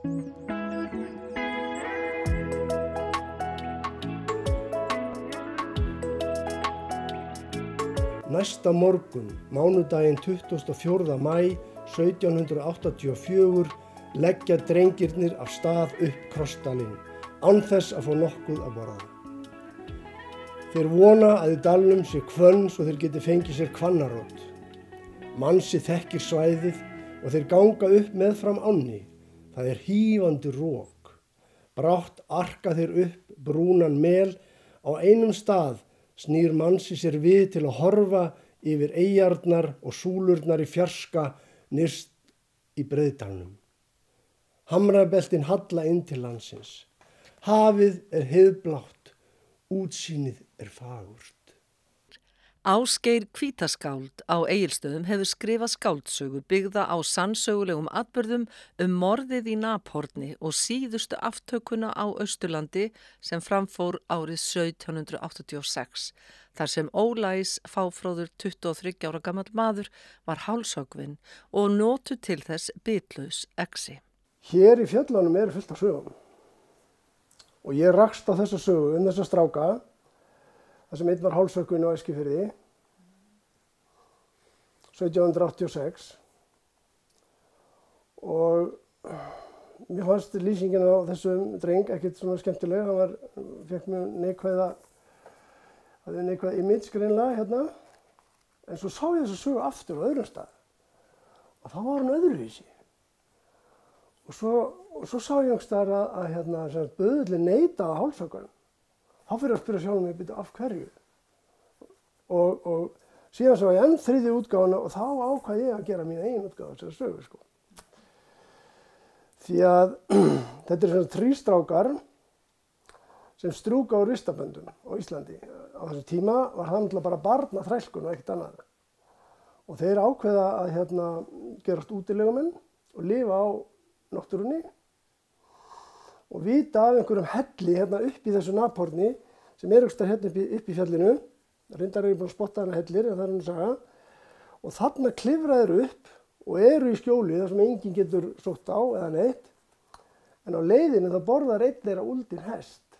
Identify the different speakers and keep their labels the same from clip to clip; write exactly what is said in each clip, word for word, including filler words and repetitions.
Speaker 1: Næsta morgun, mánudaginn tuttugasta og fjórða maí sautján hundrað áttatíu og fjögur, leggja drengirnir af stað upp Krossdalinn, án þess að fá nokkuð að borða. Þeir vona að í dalnum sé hvönn svo þeir geti fengið sér hvannarót. Mansi þekkir svæðið og þeir ganga upp meðfram ánni. Það er hífandi rok. Brátt arka þeir upp brúnan mel. Á einum stað snýr Mansi sér við til að horfa yfir eyjarnar og súlurnar í fjarska nyrst í Breiðdalnum. Hamrabeltin halla inn til landsins. Hafið er heiðblátt, útsýnið er fagurt.
Speaker 2: Ásgeir Hvítaskáld á Egilstöðum hefur skrifað skáldsögu byggða á sannsögulegum atburðum um morðið í Naphorni og síðustu aftökuna á Austurlandi sem framfór árið sautján hundrað áttatíu og sex, þar sem ólæs fáfróður tuttugu og þriggja ára gamall maður var hálshöggvinn og notu til þess bitlaus exi.
Speaker 1: Hér í fjöllunum er fullt af sögum og ég rakst á þessa sögu um þessa stráka, þar sem einn var hálshöggvinn á Eskifirði sautján hundrað áttatíu og sex og mér fannst lýsingin á þessum dreng ekkert svona skemmtileg. Hann var, fekk mjög neikvæða, hafði neikvæða image greinlega hérna, en svo sá ég þessa sögu aftur á öðrum stað og þá var hann öðruvísi. Og svo, og svo sá ég einhvers staðar að, að hérna, böðullinn neitaði hálshöggvanum. Þá fyrir að spyrja sjálfum mig af hverju. Og, og síðan sá ég enn þriðju útgáfuna og þá ákvað ég að gera mína eigin útgáfu þessari sögu. Sko. Því að þetta er svona þrístrákar sem strjúka á ristaböndum á Íslandi. Á þessum tíma var það náttúrulega bara barnaþrælkun og ekkert annað. Og þeir ákveða að hérna, gerast útilegumenn og lifa á náttúrunni og vita af einhverjum helli hérna upp í þessu Naphorni sem er einhvers staðar hérna upp í, upp í fjallinu. Reyndar er ég búin að spotta hana hellir, en það er hann að saga. Og þarna klifra þeir upp og eru í skjóli þar sem enginn getur sótt á eða neitt. En á leiðinu þá borðar einn þeirra úldinn hest.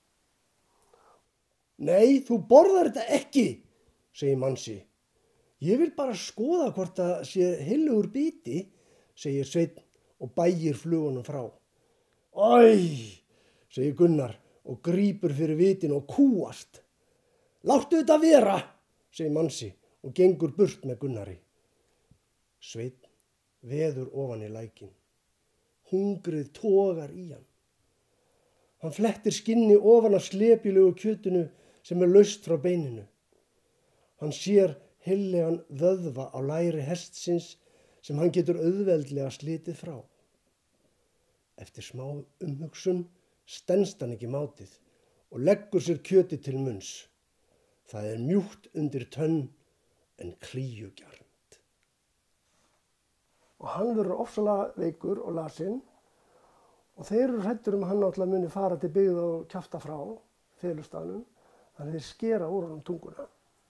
Speaker 1: Nei, þú borðar þetta ekki, segir Mansi. Ég vil bara skoða hvort það sé heilugur biti, segir Sveinn og bægir flugunum frá. Æ, segir Gunnar og grípur fyrir vitin og kúast. Láttu þetta vera, segir Mansi og gengur burt með Gunnari. Sveinn veður ofan í lækinn. Hungrið togar í hann. Hann flettir skinni ofan af slepjulegu kjötinu sem er laust frá beininu. Hann sér heillegan vöðva á læri hestsins sem hann getur auðveldlega slitið frá. Eftir smá umhugsun stenst hann ekki mátið og leggur sér kjötið til munns. Það er mjúkt undir tönn en klíugjarnt. Og hann verður ofsalega veikur og lasinn og þeir eru hræddir um að hann náttúrulega muni fara til byggða og kjafta frá felustaðnum, þannig þeir skera úr honum tunguna.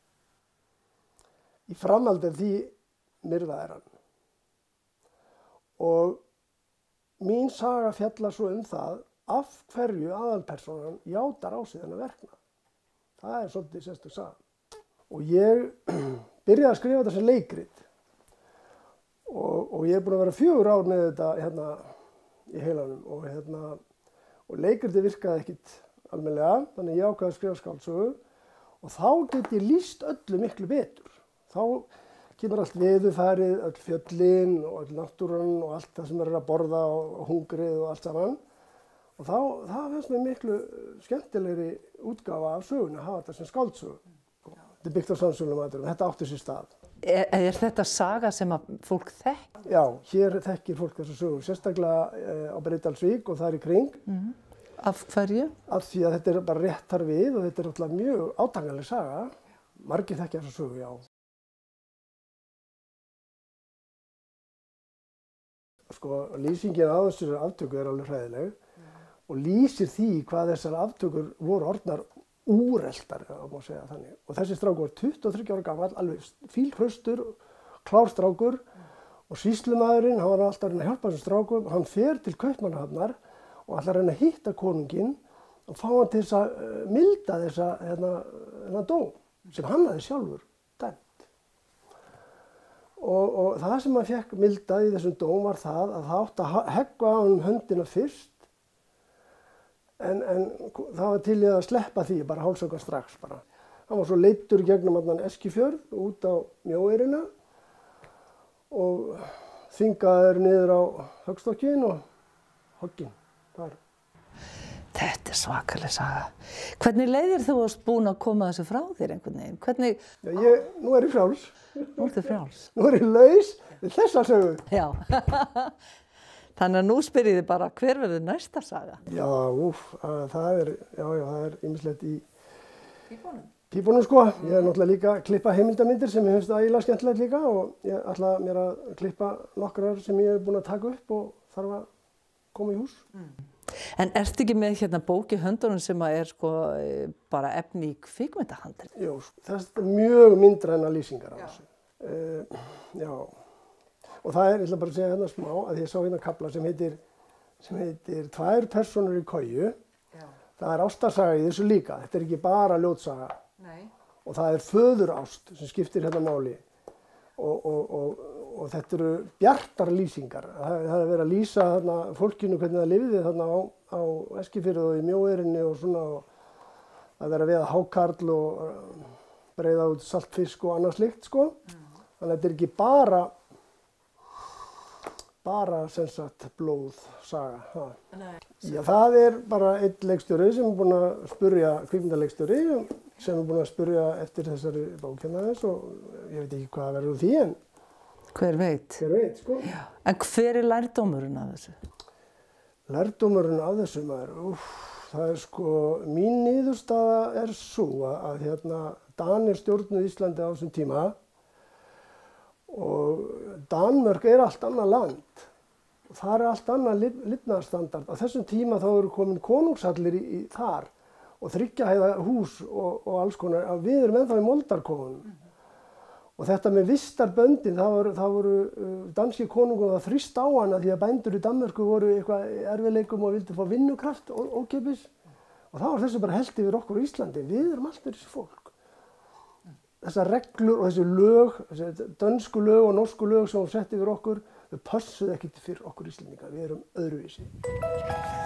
Speaker 1: Í framhaldi af því myrða er hann. Og mín saga fjallar svo um það af hverju aðalpersónan játar á sig þennan verknað. Það er svolítið sérstök saga. Og ég byrjaði að skrifa þetta sem leikrit. Og, og ég er búin að vera fjögur ár með þetta hérna í heilanum. Og, hérna, og leikriti virkaði ekkit almennilega, þannig ég ákvaði að skrifa skáldsögu. Og þá get ég lýst öllu miklu betur. Þá kemur allt veðurfarið, öll fjöllin og öll náttúran og allt það sem er að borða og hungrið og allt saman. Og þá, það finnst mér miklu skemmtilegri útgáfa af sögunni að hafa þetta sem skáldsögu. Þetta er byggt á sannsögulegum atburðum, þetta átti sér stað.
Speaker 3: Er, er þetta saga sem að fólk þekkir?
Speaker 1: Já, hér þekkir fólk þessa sögu, sérstaklega á Breiðdalsvík og þar í kring.
Speaker 3: Mm-hmm. Af hverju?
Speaker 1: Af því að þetta er bara rétt þar við og þetta er náttúrulega mjög átakanleg saga. Margir þekkja þessa sögu, já. Sko, lýsingin á þessari aftöku er alveg hræðileg og lýsir því hvað þessar aftökur voru orðnar úreltar, ef má segja þannig. Og þessi strákur var tuttugu og þriggja ára gamall, alveg fílhraustur, klár strákur Og sýslumaðurinn, hann var alltaf að reyna að hjálpa þessum strákum, hann fer til Kaupmannahafnar og ætlar að reyna að hitta konunginn og fá hann til þess að uh, milda þessa hérna, hérna dóm sem hann hafði sjálfur dæmt. Og, og það sem hann fekk mildað í þessum dóm var það að það átti að hegga á hann höndina fyrst en, en það var til í að sleppa því, bara hálsöka strax bara. Hann var svo leiddur gegnum allan Eskifjörð út á Mjóeyrina og þvingaður niður á höggstokkinn og hogginn þar.
Speaker 3: Þetta er svakaleg saga. Hvernig leiðir þú varst búin að koma þessu frá þér einhvern veginn? Hvernig...
Speaker 1: Já, ég, nú er ég frjáls.
Speaker 3: Nú ertu frjáls.
Speaker 1: Nú er ég laus við þessa sögu.
Speaker 3: Já. Þannig að nú spyr ég þig bara, hver verður næsta saga?
Speaker 1: Já, úf, það er, já, já, það er ýmislegt í
Speaker 3: Pípunum.
Speaker 1: Pípunum, sko. Ég er náttúrulega líka að klippa heimildarmyndir sem ég finnst ægilega skemmtilegt líka og ég ætla mér að klippa nokkrar sem ég hef búin að taka upp og þarf að koma í hús. Mm.
Speaker 3: En ertu ekki með hérna bók í höndunum sem að er sko bara efni í kvikmyndahandrit?
Speaker 1: Jú, það er mjög myndræna lýsingar á þessu. Uh, já, og það er, ég ætla bara að segja hérna smá, að ég sá hérna kafla sem heitir, sem heitir Tvær persónur í koju. Já. Það er ástarsaga í þessu líka, þetta er ekki bara ljótsaga. Nei. Og það er föðurást sem skiptir hérna máli. Og, og, og, og þetta eru bjartar lýsingar. Það, það er verið að lýsa þarna fólkinu hvernig það lifði þarna á, á Eskifirði og í Mjóeyrinni og svona. Og það er verið að veiða hákarl og breiða út saltfisk og annað slíkt, sko. Mm. Þannig að þetta er ekki bara bara sem sagt blóðsaga. Já, það er bara einn leikstjóri sem er búinn að spurja, kvikmyndaleikstjóri, sem er búinn að spurja eftir þessari bók hérna þess og ég veit ekki hvað verður úr því en
Speaker 3: hver veit.
Speaker 1: Hver veit, sko.
Speaker 3: Já. En hver er lærdómurinn af þessu?
Speaker 1: Lærdómurinn af þessu, maður, úff, það er sko, mín niðurstaða er sú að, að hérna Danir stjórnuðu Íslandi á þessum tíma og Danmörk er allt annað land. Það er allt annað lifnaðarstandard. Á þessum tíma þá eru komin konungshallir í, í þar og þriggja hæða hús og, og alls konar. Við erum ennþá í moldarkofunum. Mm. Og þetta með vistarböndin, það voru, það voru danski konungur að þrýst á hana því að bændur í Danmörku voru eitthvað erfiðleikum og vildi fá vinnukraft og ókeypis. Og þá var þessu bara hellt yfir okkur á Íslandi. Við erum alltaf þessi fólk. Þessar reglur og þessi lög, þessi dönsku lög og norsku lög sem hún sett yfir okkur, þau passuðu ekkert fyrir okkur Íslendinga. Við erum öðruvísi.